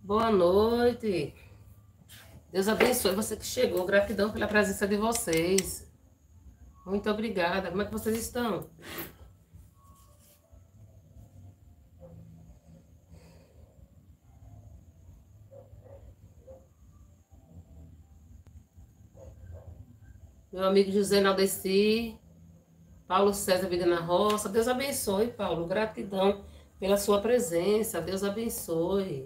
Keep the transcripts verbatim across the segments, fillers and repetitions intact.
Boa noite. Deus abençoe você que chegou. Gratidão pela presença de vocês. Muito obrigada. Como é que vocês estão? Meu amigo José Naldeci, Paulo César Vida na Roça. Deus abençoe, Paulo. Gratidão pela sua presença. Deus abençoe.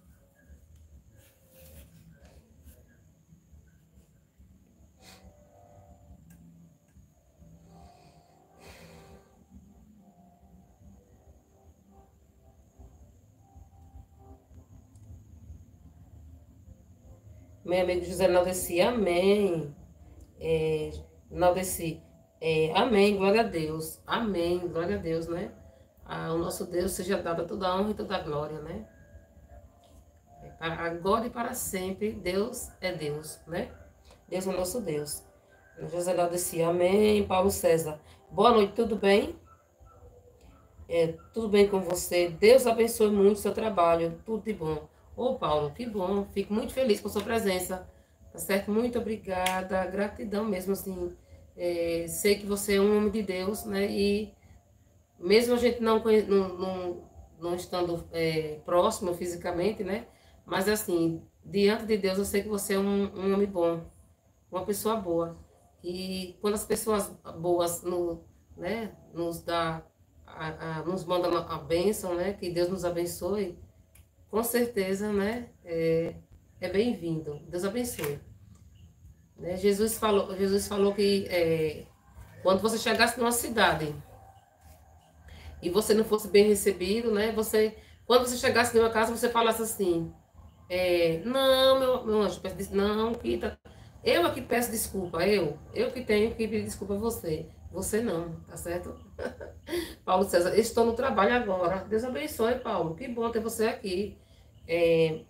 Meu amigo José Naldeci, amém. É, Naldeci, é, amém, glória a Deus. Amém, glória a Deus, né? Ah, o nosso Deus seja dada toda a honra e toda a glória, né? Agora e para sempre, Deus é Deus, né? Deus é o nosso Deus. José Naldeci, amém. Paulo César, boa noite, tudo bem? É, tudo bem com você? Deus abençoe muito o seu trabalho, tudo de bom. Ô Paulo, que bom, fico muito feliz com a sua presença, tá certo? Muito obrigada, gratidão mesmo, assim, é, sei que você é um homem de Deus, né? E mesmo a gente não, não, não, não estando é, próximo fisicamente, né? Mas assim, diante de Deus eu sei que você é um, um homem bom, uma pessoa boa. E quando as pessoas boas no, né, nos dá, a, a, nos mandam a bênção, né? Que Deus nos abençoe, com certeza, né? É, é bem-vindo. Deus abençoe. Né? Jesus falou, Jesus falou que é, quando você chegasse numa cidade e você não fosse bem recebido, né? Você, quando você chegasse numa casa, você falasse assim, é, não, meu, meu anjo, peço, não, Pita, eu aqui peço desculpa, eu, eu que tenho que pedir desculpa a você, você não, tá certo? Paulo César, estou no trabalho agora, Deus abençoe, Paulo, que bom ter você aqui. É,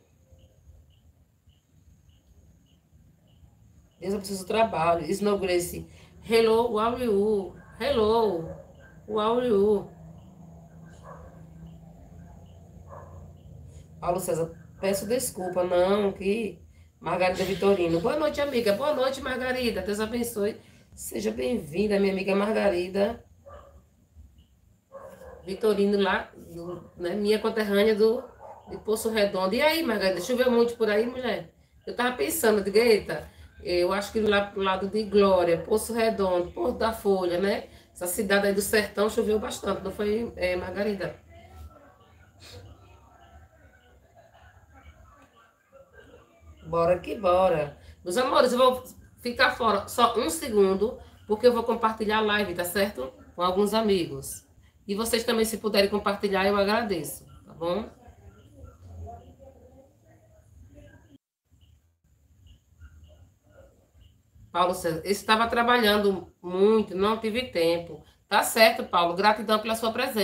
Deus abençoe o seu trabalho. Snow Grace, hello, how are you? Hello, how are you? Paulo César, peço desculpa, não, que Margarida Vitorino. Boa noite, amiga. Boa noite, Margarida. Deus abençoe. Seja bem-vinda, minha amiga Margarida Vitorino, lá, do, né, minha conterrânea do de Poço Redondo. E aí, Margarida, choveu muito por aí, mulher? Eu tava pensando, de eita, eu acho que lá pro lado de Glória, Poço Redondo, Porto da Folha, né? Essa cidade aí do sertão choveu bastante, não foi, é, Margarida? Bora que bora. Meus amores, eu vou ficar fora só um segundo, porque eu vou compartilhar a live, tá certo? Com alguns amigos. E vocês também, se puderem compartilhar, eu agradeço, tá bom? Paulo César, eu estava trabalhando muito, não tive tempo. Tá certo, Paulo. Gratidão pela sua presença.